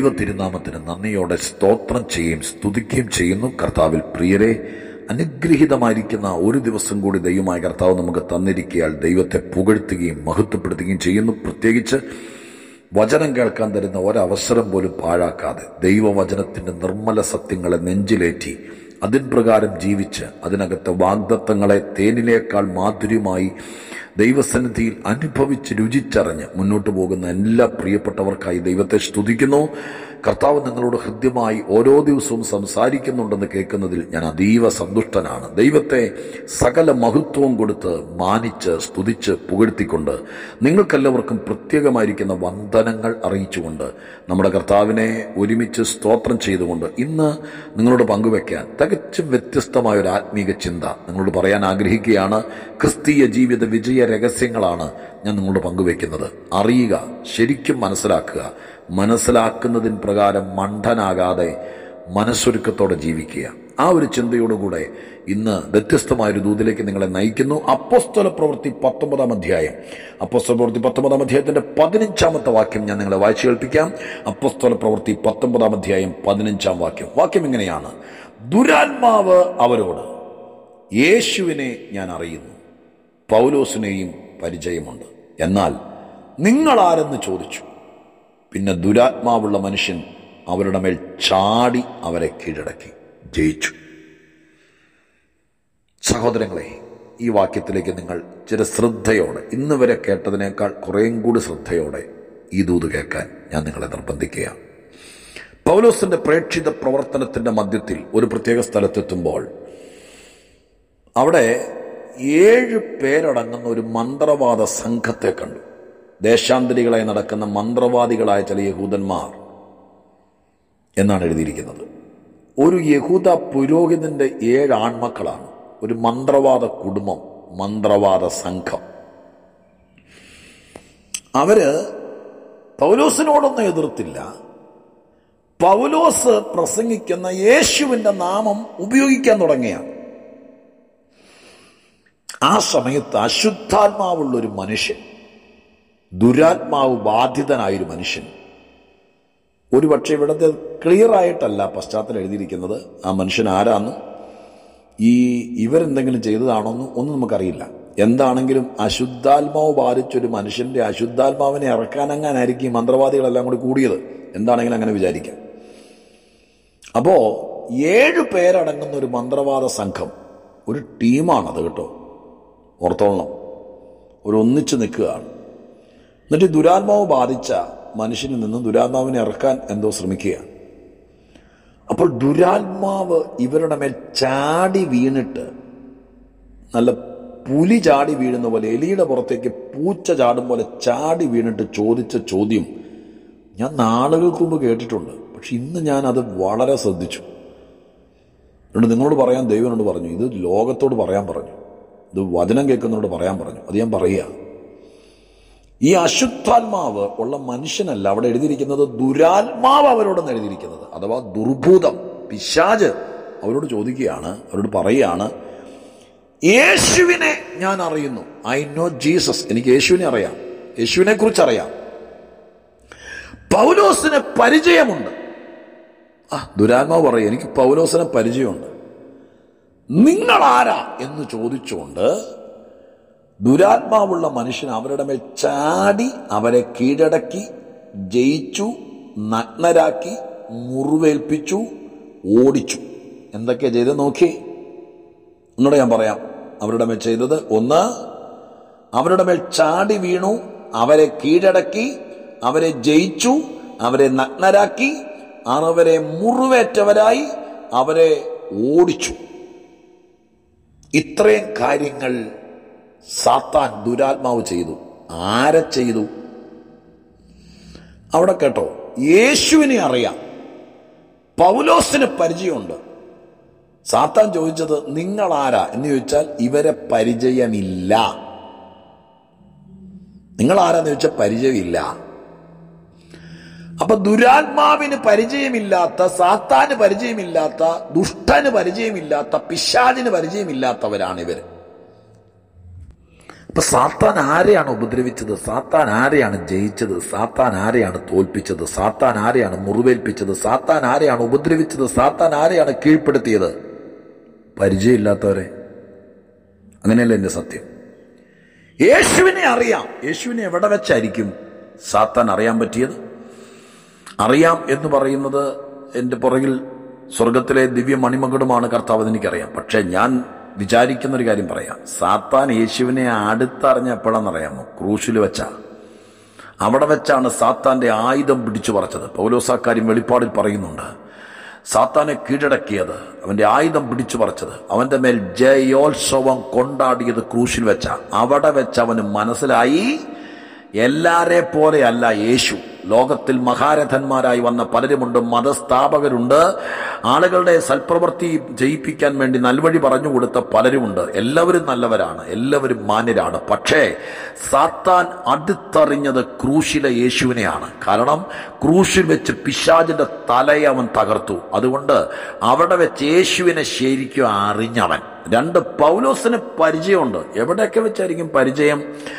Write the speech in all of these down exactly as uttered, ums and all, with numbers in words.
ദൈവ തിരുനാമത്തിന് നന്ദിയോടെ സ്തോത്രം ചെയ്യുകയും സ്തുതിക്കുകയും ചെയ്യുന്നു. കർത്താവിൽ പ്രിയരെ, അനുഗ്രഹീതമായിരിക്കുന്ന ഒരു ദിവസം കൂടി ദൈവമായ കർത്താവ് നമുക്ക് തന്നിരിക്കയാൽ ദൈവത്തെ പുകഴ്ത്തുകയും മഹത്വപ്പെടുത്തുകയും ചെയ്യുന്നു. പ്രത്യേകിച്ച് വചനം കേൾക്കാൻ തരുന്ന ഒരവസരം പോലും പാഴാക്കാതെ ദൈവവചനത്തിൻ്റെ നിർമ്മല സത്യങ്ങളെ നെഞ്ചിലേറ്റി അതിൻ പ്രകാരം ജീവിച്ച് അതിനകത്തെ വാഗ്ദത്തങ്ങളെ തേനിനേക്കാൾ മാധുര്യമായി ദൈവസന്നിധിയിൽ അനുഭവിച്ച് രുചിച്ചറിഞ്ഞ് മുന്നോട്ട് പോകുന്ന എല്ലാ പ്രിയപ്പെട്ടവർക്കായി ദൈവത്തെ സ്തുതിക്കുന്നു. കർത്താവ് നിങ്ങളോട് ഹൃദ്യമായി ഓരോ ദിവസവും സംസാരിക്കുന്നുണ്ടെന്ന് കേൾക്കുന്നതിൽ ഞാൻ അതീവ സന്തുഷ്ടനാണ്. ദൈവത്തെ സകല മഹത്വവും കൊടുത്ത് മാനിച്ച് സ്തുതിച്ച് പുകഴ്ത്തിക്കൊണ്ട് നിങ്ങൾക്കെല്ലാവർക്കും പ്രത്യേകമായിരിക്കുന്ന വന്ദനങ്ങൾ അറിയിച്ചുകൊണ്ട് നമ്മുടെ കർത്താവിനെ ഒരുമിച്ച് സ്തോത്രം ചെയ്തുകൊണ്ട് ഇന്ന് നിങ്ങളോട് പങ്കുവയ്ക്കാൻ തികച്ചും വ്യത്യസ്തമായ ഒരു ആത്മീക ചിന്ത നിങ്ങളോട് പറയാൻ ആഗ്രഹിക്കുകയാണ്. ക്രിസ്തീയ ജീവിത വിജയ രഹസ്യങ്ങളാണ് ഞാൻ നിങ്ങളോട് പങ്കുവയ്ക്കുന്നത്. അറിയുക, ശരിക്കും മനസ്സിലാക്കുക, മനസ്സിലാക്കുന്നതിന് പ്രകാരം മണ്ടനാകാതെ മനസ്സൊരുക്കത്തോടെ ജീവിക്കുക. ആ ഒരു ചിന്തയോടുകൂടെ ഇന്ന് വ്യത്യസ്തമായൊരു ദൂതിലേക്ക് നിങ്ങളെ നയിക്കുന്നു. അപ്പോസ്തല പ്രവൃത്തി പത്തൊമ്പതാം അധ്യായം അപ്പോസ്തല പ്രവൃത്തി പത്തൊമ്പതാം അധ്യായത്തിന്റെ പതിനഞ്ചാമത്തെ വാക്യം ഞാൻ നിങ്ങളെ വായിച്ചു കേൾപ്പിക്കാം. അപ്പോസ്തല പ്രവൃത്തി പത്തൊമ്പതാം അധ്യായം പതിനഞ്ചാം വാക്യം വാക്യം ഇങ്ങനെയാണ്: ദുരാത്മാവ് അവരോട്, യേശുവിനെ ഞാൻ അറിയുന്നു, പൗലോസിനെയും പരിചയമുണ്ട്, എന്നാൽ നിങ്ങൾ ആരെന്ന് ചോദിച്ചു. പിന്നെ ദുരാത്മാവുള്ള മനുഷ്യൻ അവരുടെ മേൽ ചാടി അവരെ കീഴടക്കി ജയിച്ചു. സഹോദരങ്ങളെ, ഈ വാക്യത്തിലേക്ക് നിങ്ങൾ ചില ശ്രദ്ധയോടെ, ഇന്ന് വരെ കേട്ടതിനേക്കാൾ കുറേയും കൂടി ശ്രദ്ധയോടെ ഈ ദൂത് കേൾക്കാൻ ഞാൻ നിങ്ങളെ നിർബന്ധിക്കുകയാണ്. പൗലോസിന്റെ പ്രേക്ഷിത പ്രവർത്തനത്തിന്റെ മധ്യത്തിൽ ഒരു പ്രത്യേക സ്ഥലത്തെത്തുമ്പോൾ അവിടെ ഏഴ് പേരടങ്ങുന്ന ഒരു മന്ത്രവാദ സംഘത്തെ കണ്ടു. ദേശാന്തരികളായി നടക്കുന്ന മന്ത്രവാദികളായ ചില യഹൂദന്മാർ എന്നാണ് എഴുതിയിരിക്കുന്നത്. ഒരു യഹൂദ പുരോഹിതന്റെ ഏഴ് ആൺമക്കളാണ്. ഒരു മന്ത്രവാദ കുടുംബം, മന്ത്രവാദ സംഘം. അവര് പൗലോസിനോടൊന്നും എതിർത്തില്ല. പൗലോസ് പ്രസംഗിക്കുന്ന യേശുവിന്റെ നാമം ഉപയോഗിക്കാൻ തുടങ്ങിയാണ്. ആ സമയത്ത് അശുദ്ധാത്മാവുള്ളൊരു മനുഷ്യൻ, ദുരാത്മാവ് ബാധിതനായൊരു മനുഷ്യൻ, ഒരു പക്ഷേ ഇവിടുത്തെ ക്ലിയർ ആയിട്ടല്ല പശ്ചാത്തലം എഴുതിയിരിക്കുന്നത്. ആ മനുഷ്യൻ ആരാന്നും ഈ ഇവരെന്തെങ്കിലും ചെയ്തതാണോന്നും ഒന്നും നമുക്കറിയില്ല. എന്താണെങ്കിലും അശുദ്ധാത്മാവ് ബാധിച്ചൊരു മനുഷ്യന്റെ അശുദ്ധാത്മാവിനെ ഇറക്കാനങ്ങാനായിരിക്കും ഈ മന്ത്രവാദികളെല്ലാം കൂടി കൂടിയത്. എന്താണെങ്കിലും അങ്ങനെ വിചാരിക്കാം. അപ്പോ ഏഴു പേരടങ്ങുന്ന ഒരു മന്ത്രവാദ സംഘം, ഒരു ടീമാണത് കേട്ടോ, ഓർത്തോളണം. ഒരു ഒന്നിച്ച് നിൽക്കുകയാണ്. എന്നിട്ട് ദുരാത്മാവ് ബാധിച്ച മനുഷ്യനിൽ നിന്ന് ദുരാത്മാവിനെ ഇറക്കാൻ എന്തോ ശ്രമിക്കുകയാണ്. അപ്പോൾ ദുരാത്മാവ് ഇവരുടെ മേൽ ചാടി വീണിട്ട്, നല്ല പുലി ചാടി വീഴുന്ന പോലെ, എലിയുടെ പുറത്തേക്ക് പൂച്ച ചാടും പോലെ ചാടി വീണിട്ട് ചോദിച്ച ചോദ്യം ഞാൻ നാളുകൾക്ക് മുമ്പ് കേട്ടിട്ടുണ്ട്. പക്ഷെ ഇന്ന് ഞാൻ അത് വളരെ ശ്രദ്ധിച്ചു. അതുകൊണ്ട് നിങ്ങളോട് പറയാൻ ദൈവനോട് പറഞ്ഞു, ഇത് ലോകത്തോട് പറയാൻ പറഞ്ഞു, ഇത് വചനം കേൾക്കുന്നവരോട് പറയാൻ പറഞ്ഞു. അത് ഞാൻ പറയുക. ഈ അശുദ്ധാത്മാവ് ഉള്ള മനുഷ്യനല്ല അവിടെ എഴുതിയിരിക്കുന്നത്, ദുരാത്മാവ് അവരോടൊന്ന് എഴുതിയിരിക്കുന്നത്. അഥവാ ദുർഭൂതം, പിശാച് അവരോട് ചോദിക്കുകയാണ്, അവരോട് പറയുകയാണ്, യേശുവിനെ ഞാൻ അറിയുന്നു. I know Jesus. എനിക്ക് യേശുവിനെ അറിയാം, യേശുവിനെ കുറിച്ച് അറിയാം. പൗലോസിന് പരിചയമുണ്ട്. ആ ദുരാത്മാവ് പറയും, എനിക്ക് പൗലോസിനെ പരിചയമുണ്ട്. നിങ്ങൾ ആരാ എന്ന് ചോദിച്ചുകൊണ്ട് ദുരാത്മാവുള്ള മനുഷ്യൻ അവരുടെ മേൽ ചാടി അവരെ കീഴടക്കി ജയിച്ചു, നഗ്നരാക്കി, മുറിവേൽപ്പിച്ചു, ഓടിച്ചു. എന്തൊക്കെയാ ചെയ്തത് നോക്കി. ഒന്നുകൂടെ ഞാൻ പറയാം. അവരുടെ മേൽ ചെയ്തത്: ഒന്ന്, അവരുടെ മേൽ ചാടി വീണു, അവരെ കീഴടക്കി, അവരെ ജയിച്ചു, അവരെ നഗ്നരാക്കി, അവരെ മുറിവേറ്റവരായി അവരെ ഓടിച്ചു. ഇത്രയും കാര്യങ്ങൾ സാത്താൻ, ദുരാത്മാവ് ചെയ്തു. ആരെ ചെയ്തു? അവിടെ കേട്ടോ, യേശുവിനെ അറിയാം, പൗലോസിന് പരിചയമുണ്ട്. സാത്താൻ ചോദിച്ചത് നിങ്ങൾ ആരാ എന്ന് ചോദിച്ചാൽ ഇവരെ പരിചയമില്ല. നിങ്ങൾ ആരാന്ന് ചോദിച്ചാൽ പരിചയമില്ല. അപ്പൊ ദുരാത്മാവിന് പരിചയമില്ലാത്ത, സാത്താന് പരിചയമില്ലാത്ത, ദുഷ്ടന് പരിചയമില്ലാത്ത, പിശാചിന് പരിചയമില്ലാത്തവരാണ് ഇവർ. അപ്പൊ സാത്താൻ ആരെയാണ് ഉപദ്രവിച്ചത്? സാത്താൻ ആരെയാണ് ജയിച്ചത്? സാത്താൻ ആരെയാണ് തോൽപ്പിച്ചത്? സാത്താൻ ആരെയാണ് മുറിവേൽപ്പിച്ചത്? സാത്താൻ ആരെയാണ് ഉപദ്രവിച്ചത്? സാത്താൻ ആരെയാണ് കീഴ്പ്പെടുത്തിയത്? പരിചയമില്ലാത്തവരെ. അങ്ങനെയല്ല എൻ്റെ സത്യം. യേശുവിനെ അറിയാം. യേശുവിനെ എവിടെ വെച്ചായിരിക്കും സാത്താൻ അറിയാൻ പറ്റിയത്? അറിയാം എന്ന് പറയുന്നത് എൻ്റെ പുറകിൽ സ്വർഗത്തിലെ ദിവ്യ മണിമകുടമാണ് കർത്താവ്, എനിക്കറിയാം. പക്ഷെ ഞാൻ വിചാരിക്കുന്നൊരു കാര്യം പറയാം. സാത്താൻ യേശുവിനെ അടുത്തറിഞ്ഞ എപ്പോഴാണെന്നറിയാമോ? ക്രൂശിൽ വെച്ചാ. അവിടെ വെച്ചാണ് സാത്താന്റെ ആയുധം പിടിച്ചു പറിച്ചത്. പൗലോസാക്കാര്യം വെളിപ്പാടിൽ പറയുന്നുണ്ട്. സാത്താനെ കീഴടക്കിയത്, അവന്റെ ആയുധം പിടിച്ചു പറിച്ചത്, അവന്റെ മേൽ ജയോത്സവം കൊണ്ടാടിയത് ക്രൂശിൽ വെച്ച. അവിടെ വെച്ച് അവന് മനസ്സിലായി, എല്ലാരെ പോലെ അല്ല യേശു. ലോകത്തിൽ മഹാരഥന്മാരായി വന്ന പലരുമുണ്ട്, മതസ്ഥാപകരുണ്ട്, ആളുകളുടെ സൽപ്രവൃത്തി ജയിപ്പിക്കാൻ വേണ്ടി നൽവഴി പറഞ്ഞു കൊടുത്ത പലരുമുണ്ട്. എല്ലാവരും നല്ലവരാണ്, എല്ലാവരും മാന്യരാണ്. പക്ഷേ സാത്താൻ അടുത്തറിഞ്ഞത് ക്രൂശിലെ യേശുവിനെയാണ്. കാരണം ക്രൂശിൽ വെച്ച് പിശാചിന്റെ തലയെ അവൻ തകർത്തു. അതുകൊണ്ട് അവിടെ വെച്ച് യേശുവിനെ ശരിക്കും അറിഞ്ഞവൻ. രണ്ട്, പൗലോസിന് പരിചയമുണ്ട്. എവിടെയൊക്കെ വെച്ചായിരിക്കും പരിചയം?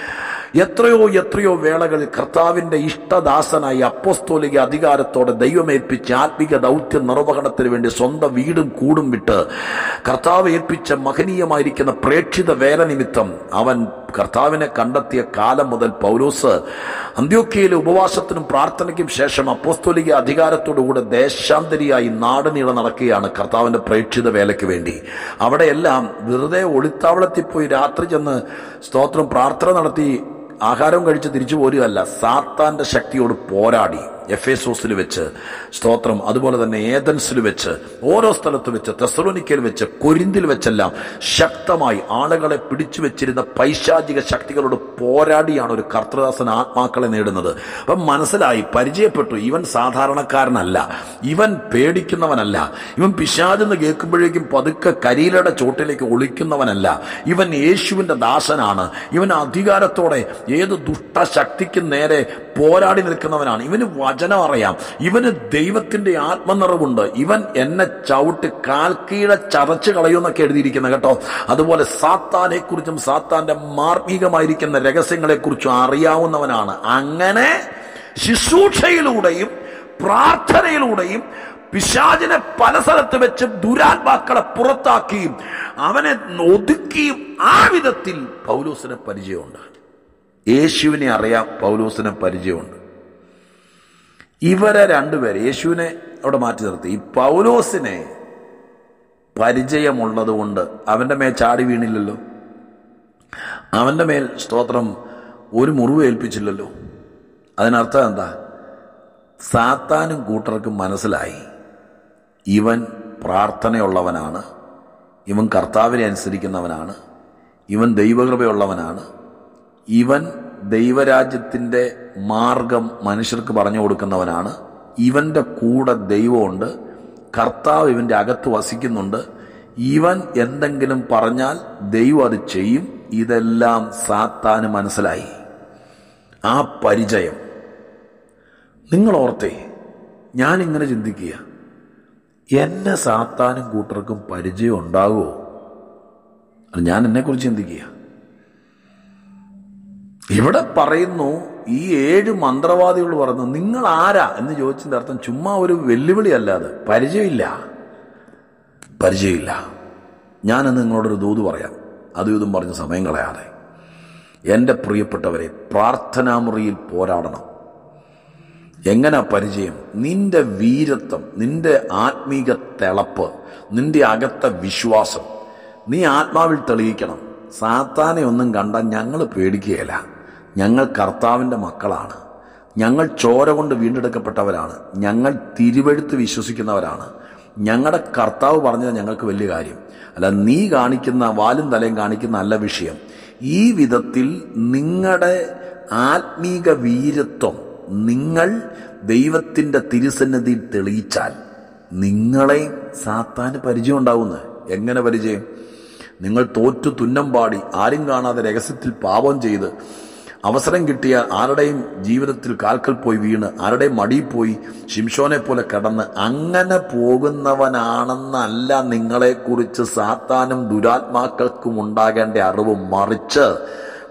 എത്രയോ എത്രയോ വേളകളിൽ കർത്താവിന്റെ ഇഷ്ടദാസനായി അപ്പോസ്തോലിക അധികാരത്തോടെ ദൈവമേൽപ്പിച്ച ആത്മിക ദൗത്യ നിർവഹണത്തിന് വേണ്ടി സ്വന്തം വീടും കൂടും വിട്ട് കർത്താവ് ഏൽപ്പിച്ച മഹനീയമായിരിക്കുന്ന പ്രേക്ഷിത വേല നിമിത്തം അവൻ കർത്താവിനെ കണ്ടെത്തിയ കാലം മുതൽ പൗലോസ് അന്ത്യോക്യയിലെ ഉപവാസത്തിനും പ്രാർത്ഥനയ്ക്കും ശേഷം അപ്പോസ്തോലിക അധികാരത്തോടുകൂടെ ദേശാന്തരിയായി നാടുനീള നടക്കുകയാണ് കർത്താവിന്റെ പ്രേക്ഷിത വേലയ്ക്ക് വേണ്ടി. അവിടെയെല്ലാം വെറുതെ ഒളിത്താവളത്തിൽ പോയി രാത്രി ചെന്ന് സ്തോത്രം പ്രാർത്ഥന നടത്തി ആഹാരം കഴിച്ച് തിരിച്ചു പോരുകയല്ല, സാത്താന്റെ ശക്തിയോട് പോരാടി. എഫേസോസിൽ വെച്ച് സ്തോത്രം, അതുപോലെ തന്നെ ഏതൻസിൽ വെച്ച്, ഓരോ സ്ഥലത്ത് വെച്ച്, തെസ്സലോനിക്കയിൽ വെച്ച്, കൊരിന്തിൽ വെച്ചെല്ലാം ശക്തമായി ആളുകളെ പിടിച്ചു വെച്ചിരുന്ന പൈശാചിക ശക്തികളോട് പോരാടിയാണ് ഒരു കർത്തൃദാസൻ ആത്മാക്കളെ നേടുന്നത്. അപ്പം മനസ്സിലായി, പരിചയപ്പെട്ടു, ഇവൻ സാധാരണക്കാരനല്ല, ഇവൻ പേടിക്കുന്നവനല്ല, ഇവൻ പിശാചെന്ന് കേൾക്കുമ്പോഴേക്കും പതുക്കെ കരിയിലയുടെ ചോട്ടിലേക്ക് ഒളിക്കുന്നവനല്ല, ഇവൻ യേശുവിന്റെ ദാസനാണ്, ഇവൻ അധികാരത്തോടെ ഏത് ദുഷ്ടശക്തിക്കും നേരെ പോരാടി നിൽക്കുന്നവനാണ്, ഇവന് വചനം അറിയാം, ഇവന് ദൈവത്തിന്റെ ആത്മനിറവുണ്ട്, ഇവൻ എന്നെ ചവിട്ട് കാൽക്കീഴെ ചതച്ച് കളയുമെന്നൊക്കെ എഴുതിയിരിക്കുന്നത് കേട്ടോ. അതുപോലെ സാത്താനെ കുറിച്ചും സാത്താന്റെ മാർമികമായിരിക്കുന്ന രഹസ്യങ്ങളെക്കുറിച്ചും അറിയാവുന്നവനാണ്. അങ്ങനെ ശുശ്രൂഷയിലൂടെയും പ്രാർത്ഥനയിലൂടെയും പിശാചിനെ പല സ്ഥലത്ത് വെച്ച് ദുരാത്മാക്കളെ പുറത്താക്കിയും അവനെ ഒതുക്കിയും ആ വിധത്തിൽ പൗലോസിന് പരിചയമുണ്ട്. യേശുവിനെ അറിയാം, പൗലോസിന് പരിചയമുണ്ട്. ഇവരെ രണ്ടുപേരെ യേശുവിനെ അവിടെ മാറ്റി നിർത്തി. ഈ പൗലോസിനെ പരിചയമുള്ളത് കൊണ്ട് അവന്റെ മേൽ ചാടി വീണില്ലല്ലോ, അവന്റെ മേൽ സ്തോത്രം ഒരു മുറിവ് ഏൽപ്പിച്ചില്ലല്ലോ. അതിനർത്ഥം എന്താ? സാത്താനും കൂട്ടർക്കും മനസ്സിലായി ഇവൻ പ്രാർത്ഥനയുള്ളവനാണ്, ഇവൻ കർത്താവിനെ അനുസരിക്കുന്നവനാണ്, ഇവൻ ദൈവകൃപയുള്ളവനാണ്, ഇവൻ ദൈവരാജ്യത്തിൻ്റെ മാർഗം മനുഷ്യർക്ക് പറഞ്ഞു കൊടുക്കുന്നവനാണ്, ഇവൻ്റെ കൂടെ ദൈവമുണ്ട്, കർത്താവ് ഇവൻ്റെ അകത്ത് വസിക്കുന്നുണ്ട്, ഇവൻ എന്തെങ്കിലും പറഞ്ഞാൽ ദൈവം അത് ചെയ്യും. ഇതെല്ലാം സാത്താന് മനസ്സിലായി. ആ പരിചയം നിങ്ങൾ ഓർത്തേ. ഞാനിങ്ങനെ ചിന്തിക്കുക, എന്നെ സാത്താനും കൂട്ടർക്കും പരിചയം ഉണ്ടാകുമോ? ഞാൻ എന്നെക്കുറിച്ച് ചിന്തിക്കുക. ഇവിടെ പറയുന്നു, ഈ ഏഴ് മന്ത്രവാദികൾ പറഞ്ഞു നിങ്ങൾ ആരാ എന്ന് ചോദിച്ചതിന്റെ അർത്ഥം ചുമ്മാ ഒരു വെല്ലുവിളി അല്ലാതെ പരിചയമില്ല, പരിചയമില്ല. ഞാനെന്ന് നിങ്ങളോടൊരു ദൂത് പറയാം, അതും ഇതും പറഞ്ഞ് സമയം കളയാതെ. എൻ്റെ പ്രിയപ്പെട്ടവരെ, പ്രാർത്ഥനാമുറിയിൽ പോരാടണം. എങ്ങനെ പരിചയം? നിന്റെ വീരത്വം, നിന്റെ ആത്മീക തിളപ്പ്, നിന്റെ അകത്തെ വിശ്വാസം നീ ആത്മാവിൽ തെളിയിക്കണം. സാത്താനെ ഒന്നും കണ്ടാൽ ഞങ്ങൾ പേടിക്കുകയില്ല. ഞങ്ങൾ കർത്താവിൻ്റെ മക്കളാണ്, ഞങ്ങൾ ചോര കൊണ്ട് വീണ്ടെടുക്കപ്പെട്ടവരാണ്, ഞങ്ങൾ തിരുവെഴുത്ത് വിശ്വസിക്കുന്നവരാണ്, ഞങ്ങളുടെ കർത്താവ് പറഞ്ഞത് ഞങ്ങൾക്ക് വലിയ കാര്യം അല്ല, നീ കാണിക്കുന്ന വാലും തലയും കാണിക്കുന്ന നല്ല വിഷയം. ഈ വിധത്തിൽ നിങ്ങളുടെ ആത്മീക വീരത്വം നിങ്ങൾ ദൈവത്തിൻ്റെ തിരുസന്നിധിയിൽ തെളിയിച്ചാൽ നിങ്ങളെയും സാത്താന് പരിചയം ഉണ്ടാവുന്നത്. എങ്ങനെ പരിചയം? നിങ്ങൾ തോറ്റു തുന്നം പാടി ആരും കാണാതെ രഹസ്യത്തിൽ പാപം ചെയ്ത് അവസരം കിട്ടിയ ആരുടെയും ജീവിതത്തിൽ കാൽക്കൽ പോയി വീണ് ആരുടെയും മടിയിൽ പോയി ശിംശോനെ പോലെ കിടന്ന് അങ്ങനെ പോകുന്നവനാണെന്നല്ല നിങ്ങളെക്കുറിച്ച് സാത്താനും ദുരാത്മാക്കൾക്കും ഉണ്ടാകേണ്ട അറിവ്. മറിച്ച്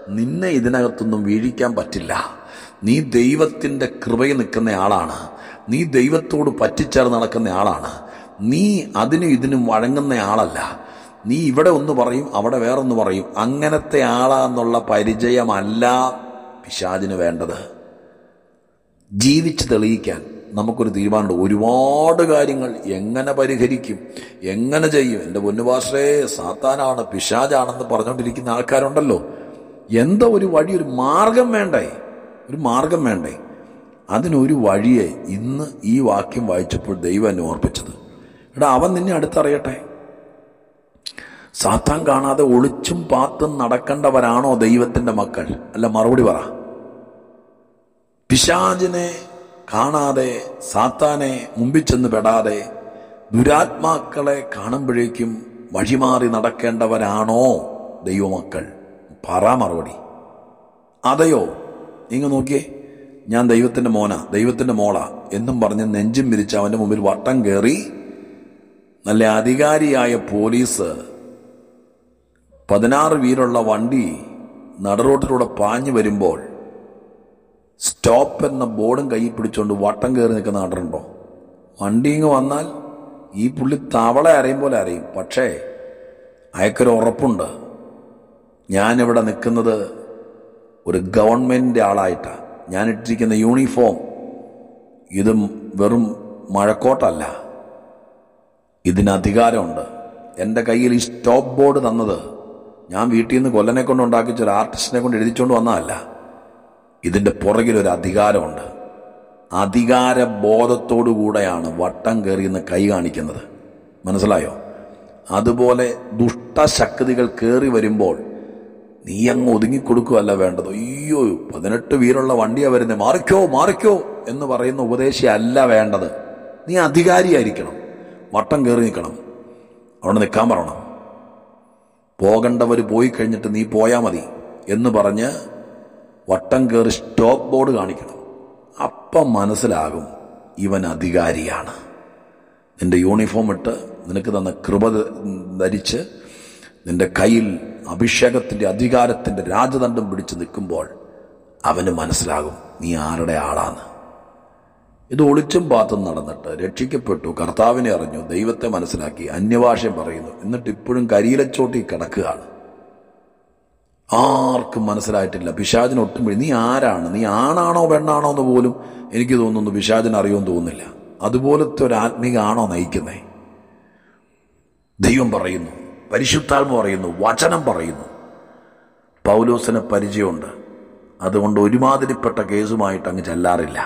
നിന്നെ ഇതിനകത്തൊന്നും വീഴിക്കാൻ പറ്റില്ല. നീ ദൈവത്തിൻ്റെ കൃപയിൽ നിൽക്കുന്ന ആളാണ്. നീ ദൈവത്തോട് പറ്റിച്ചേർന്ന് നടക്കുന്ന ആളാണ്. നീ അതിനും ഇതിനും വഴങ്ങുന്ന ആളല്ല. നീ ഇവിടെ ഒന്ന് പറയും, അവിടെ വേറൊന്ന് പറയും. അങ്ങനത്തെ ആളാന്നുള്ള പരിചയമല്ല പിശാചിന് വേണ്ടത്. ജീവിച്ച് തെളിയിക്കാൻ നമുക്കൊരു തീരുമാനമുണ്ട്. ഒരുപാട് കാര്യങ്ങൾ എങ്ങനെ പരിഹരിക്കും, എങ്ങനെ ചെയ്യും. എൻ്റെ പൊന്നുപാശ്രേ, സാത്താനാണ്, പിശാചാണെന്ന് പറഞ്ഞുകൊണ്ടിരിക്കുന്ന ആൾക്കാരുണ്ടല്ലോ. എന്താ ഒരു വഴി, ഒരു മാർഗം വേണ്ടേ? ഒരു മാർഗം വേണ്ടേ? അതിനൊരു വഴിയെ ഇന്ന് ഈ വാക്യം വായിച്ചപ്പോൾ ദൈവം എന്നെ ഓർപ്പിച്ചത്. എടാ, അവൻ നിന്നെ അടുത്തറിയട്ടെ. സാത്താൻ കാണാതെ ഒളിച്ചും പാത്തും നടക്കേണ്ടവരാണോ ദൈവത്തിൻ്റെ മക്കൾ? അല്ല, മറുപടി പറ. പിശാചിനെ കാണാതെ, സാത്താനെ മുമ്പിൽ ചെന്ന് പെടാതെ, ദുരാത്മാക്കളെ കാണുമ്പോഴേക്കും വഴിമാറി നടക്കേണ്ടവരാണോ ദൈവമക്കൾ? പറ മറുപടി. അതെയോ? നിങ്ങൾ നോക്കിയേ, ഞാൻ ദൈവത്തിൻ്റെ മോനാ, ദൈവത്തിൻ്റെ മോളാ എന്നും പറഞ്ഞ് നെഞ്ചും വിരിച്ച് അവൻ്റെ മുമ്പിൽ വട്ടം കയറി നല്ല അധികാരിയായ പോലീസ് പതിനാറ് വീലുള്ള വണ്ടി നടുറോട്ടിലൂടെ പാഞ്ഞു വരുമ്പോൾ സ്റ്റോപ്പ് എന്ന ബോർഡും കയ്യിൽ പിടിച്ചുകൊണ്ട് വട്ടം കയറി നിൽക്കുന്ന കണ്ടിട്ടുണ്ടോ? വണ്ടി ഇങ്ങ് വന്നാൽ ഈ പുള്ളി തവള അരയും പോലെ അരയും. പക്ഷേ അയക്കൊരു ഉറപ്പുണ്ട്, ഞാനിവിടെ നിൽക്കുന്നത് ഒരു ഗവൺമെൻറ് ആളായിട്ടാണ്. ഞാനിട്ടിരിക്കുന്ന യൂണിഫോം ഇത് വെറും മഴക്കോട്ടല്ല, ഇതിന് അധികാരമുണ്ട്. എൻ്റെ കയ്യിൽ ഈ സ്റ്റോപ്പ് ബോർഡ് തന്നത് ഞാൻ വീട്ടിൽ നിന്ന് കൊല്ലനെ കൊണ്ട് ഉണ്ടാക്കിച്ച ഒരു ആർട്ടിസ്റ്റിനെ കൊണ്ട് എഴുതിച്ചുകൊണ്ട് വന്നതല്ല. ഇതിൻ്റെ പുറകിലൊരു അധികാരമുണ്ട്. അധികാര ബോധത്തോടു കൂടെയാണ് വട്ടം കയറിയെന്ന് കൈ കാണിക്കുന്നത്. മനസ്സിലായോ? അതുപോലെ ദുഷ്ടശക്തികൾ കയറി വരുമ്പോൾ നീ അങ്ങ് ഒതുങ്ങിക്കൊടുക്കുകയല്ല വേണ്ടത്. അയ്യോ, പതിനെട്ട് വീലുള്ള വണ്ടിയാ വരുന്നത്, മാറിക്കോ മാറിക്കോ എന്ന് പറയുന്ന ഉപദേശമല്ല വേണ്ടത്. നീ അധികാരിയായിരിക്കണം. വട്ടം കയറി നിൽക്കണം, അവിടെ നിൽക്കാൻ പറയണം. പോകേണ്ടവർ പോയി കഴിഞ്ഞിട്ട് നീ പോയാൽ മതി എന്ന് പറഞ്ഞ് വട്ടം കയറി സ്റ്റോപ്പ് ബോർഡ് കാണിക്കണം. അപ്പം മനസ്സിലാകും ഇവൻ അധികാരിയാണ്. നിന്റെ യൂണിഫോം ഇട്ട് നിനക്ക് തന്ന കൃപ ധരിച്ച് നിന്റെ കയ്യിൽ അഭിഷേകത്തിൻ്റെ അധികാരത്തിൻ്റെ രാജദണ്ഡം പിടിച്ച് നിൽക്കുമ്പോൾ അവന് മനസ്സിലാകും നീ ആരുടെ ആളാണ്. ഇത് ഒളിച്ചും പാത്തും നടന്നിട്ട് രക്ഷിക്കപ്പെട്ടു, കർത്താവിനെ അറിഞ്ഞു, ദൈവത്തെ മനസ്സിലാക്കി, അന്യഭാഷയും പറയുന്നു, എന്നിട്ട് ഇപ്പോഴും കരിയിലച്ചോട്ടി കിടക്കുകയാണ്. ആർക്കും മനസ്സിലായിട്ടില്ല. പിശാചിന് ഒട്ടും നീ ആരാണ്, നീ ആണാണോ പെണ്ണാണോ എന്ന് പോലും എനിക്ക് തോന്നുന്നു പിശാചിന് അറിയുമെന്ന് തോന്നുന്നില്ല. അതുപോലത്തെ ഒരു ആത്മീക ആണോ നയിക്കുന്നേ? ദൈവം പറയുന്നു, പരിശുദ്ധാത്മ പറയുന്നു, വചനം പറയുന്നു. പൗലോസിന് പരിചയമുണ്ട്, അതുകൊണ്ട് ഒരുമാതിരിപ്പെട്ട കേസുമായിട്ട് അങ്ങ് ചെല്ലാറില്ല.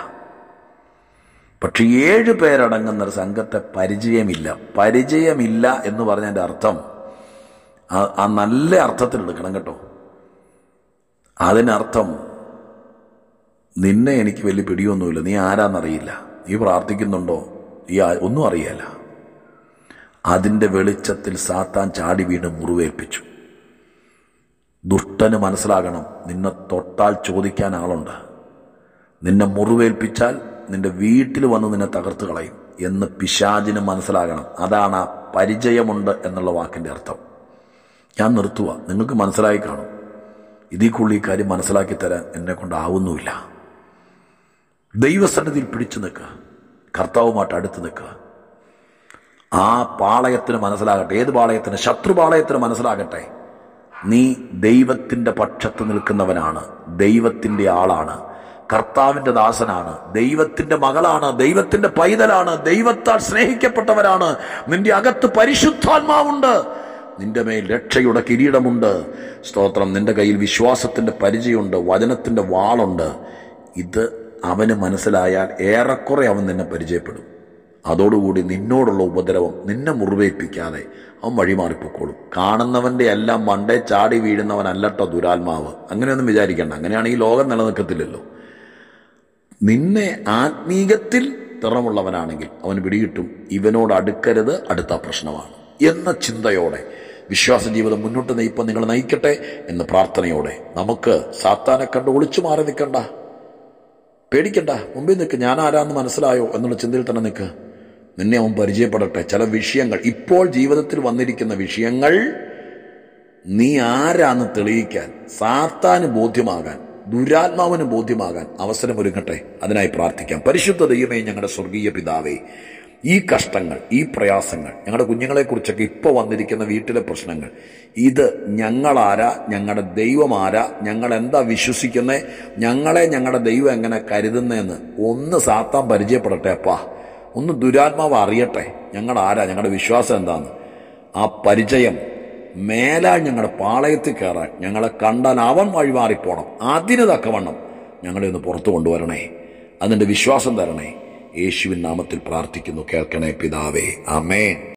പക്ഷെ ഏഴ് പേരടങ്ങുന്ന ഒരു സംഘത്തെ പരിചയമില്ല. പരിചയമില്ല എന്ന് പറഞ്ഞതിൻ്റെ അർത്ഥം ആ നല്ല അർത്ഥത്തിലെടുക്കണം കേട്ടോ. അതിനർത്ഥം നിന്നെ എനിക്ക് വലിയ പിടിയൊന്നുമില്ല, നീ ആരാന്നറിയില്ല, നീ പ്രാർത്ഥിക്കുന്നുണ്ടോ, ഈ ഒന്നും അറിയില്ല. അതിൻ്റെ വെളിച്ചത്തിൽ സാത്താൻ ചാടി വീണ് മുറിവേൽപ്പിച്ചു. ദുഷ്ടന് മനസ്സിലാകണം, നിന്നെ തൊട്ടാൽ ചോദിക്കാൻ ആളുണ്ട്, നിന്നെ മുറിവേൽപ്പിച്ചാൽ നിന്റെ വീട്ടിൽ വന്ന് നിന്നെ തകർത്ത് കളയും എന്ന് പിശാചിന് മനസ്സിലാകണം. അതാണ് ആ പരിചയമുണ്ട് എന്നുള്ള വാക്കിൻ്റെ അർത്ഥം. ഞാൻ നിർത്തുക, നിങ്ങൾക്ക് മനസ്സിലായി കാണും. ഇതിൽ കൂടുതൽ ഈ കാര്യം മനസ്സിലാക്കി തരാൻ എന്നെ കൊണ്ടാവുന്നുമില്ല. ദൈവസന്നിധിയിൽ പിടിച്ചു നിൽക്കുക, കർത്താവുമായിട്ട് അടുത്ത് നിൽക്കുക. ആ പാളയത്തിന് മനസ്സിലാകട്ടെ, ഏത് പാളയത്തിന്? ശത്രുപാളയത്തിന് മനസ്സിലാകട്ടെ, നീ ദൈവത്തിൻ്റെ പക്ഷത്ത് നിൽക്കുന്നവനാണ്, ദൈവത്തിൻ്റെ ആളാണ്, കർത്താവിൻ്റെ ദാസനാണ്, ദൈവത്തിൻ്റെ മകളാണ്, ദൈവത്തിൻ്റെ പൈതലാണ്, ദൈവത്താൽ സ്നേഹിക്കപ്പെട്ടവരാണ്. നിന്റെ അകത്ത് പരിശുദ്ധാത്മാവുണ്ട്, നിന്റെ മേൽ രക്ഷയുടെ കിരീടമുണ്ട്. സ്തോത്രം. നിന്റെ കയ്യിൽ വിശ്വാസത്തിൻ്റെ പരിചയമുണ്ട്, വചനത്തിൻ്റെ വാളുണ്ട്. ഇത് അവന് മനസ്സിലായാൽ ഏറെക്കുറെ അവൻ നിന്നെ പരിചയപ്പെടും. അതോടുകൂടി നിന്നോടുള്ള ഉപദ്രവം നിന്നെ മുറിവേൽപ്പിക്കാതെ അവൻ വഴിമാറിപ്പോക്കോളും. കാണുന്നവൻ്റെ എല്ലാം മണ്ടേ ചാടി വീഴുന്നവനല്ലട്ടോ ദുരാത്മാവ്. അങ്ങനെയൊന്നും വിചാരിക്കണ്ട. അങ്ങനെയാണെങ്കിൽ ലോകം നിലനിൽക്കത്തില്ലല്ലോ. നിന്നെ ആത്മീകത്തിൽ തിറമുള്ളവനാണെങ്കിൽ അവന് പിടികിട്ടും, ഇവനോട് അടുക്കരുത്, അടുത്ത പ്രശ്നമാണ് എന്ന ചിന്തയോടെ വിശ്വാസ ജീവിതം മുന്നോട്ട് നയിപ്പം നിങ്ങൾ നയിക്കട്ടെ എന്ന പ്രാർത്ഥനയോടെ നമുക്ക് സാത്താനെ കണ്ട് ഒളിച്ചു മാറി നിൽക്കണ്ട, പേടിക്കണ്ട, മുമ്പിൽ നിൽക്ക്. ഞാൻ ആരാന്ന് മനസ്സിലായോ എന്നുള്ള ചിന്തയിൽ തന്നെ നിൽക്ക്. നിന്നെ അവൻ പരിചയപ്പെടട്ടെ. ചില വിഷയങ്ങൾ, ഇപ്പോൾ ജീവിതത്തിൽ വന്നിരിക്കുന്ന വിഷയങ്ങൾ നീ ആരാന്ന് തെളിയിക്കാൻ, സാത്താന് ബോധ്യമാകാൻ, ദുരാത്മാവിന് ബോധ്യമാകാൻ അവസരമൊരുങ്ങട്ടെ. അതിനായി പ്രാർത്ഥിക്കാം. പരിശുദ്ധ ദൈവമേ, ഞങ്ങളുടെ സ്വർഗീയ പിതാവേ, ഈ കഷ്ടങ്ങൾ, ഈ പ്രയാസങ്ങൾ, ഞങ്ങളുടെ കുഞ്ഞുങ്ങളെക്കുറിച്ചൊക്കെ ഇപ്പോൾ വന്നിരിക്കുന്ന വീട്ടിലെ പ്രശ്നങ്ങൾ, ഇത് ഞങ്ങളാരാ, ഞങ്ങളുടെ ദൈവം ആരാ, ഞങ്ങൾ എന്താ വിശ്വസിക്കുന്നത്, ഞങ്ങളെ ഞങ്ങളുടെ ദൈവം എങ്ങനെ കരുതുന്നതെന്ന് ഒന്ന് സാത്താൻ പരിചയപ്പെടട്ടെ അപ്പാ. ഒന്ന് ദുരാത്മാവ് അറിയട്ടെ ഞങ്ങളാരാ, ഞങ്ങളുടെ വിശ്വാസം എന്താന്ന്. ആ പരിചയം മേലാൽ ഞങ്ങളുടെ പാളയത്തിൽ കയറാൻ, ഞങ്ങളെ കണ്ടാൽ അവൻ വഴിമാറിപ്പോണം. അതിന് തക്കവണ്ണം ഞങ്ങളെ ഒന്ന് പുറത്തു കൊണ്ടുവരണേ. അതിൻ്റെ വിശ്വാസം തരണേ. യേശുവിൻ നാമത്തിൽ പ്രാർത്ഥിക്കുന്നു, കേൾക്കണേ പിതാവേ. ആമേൻ.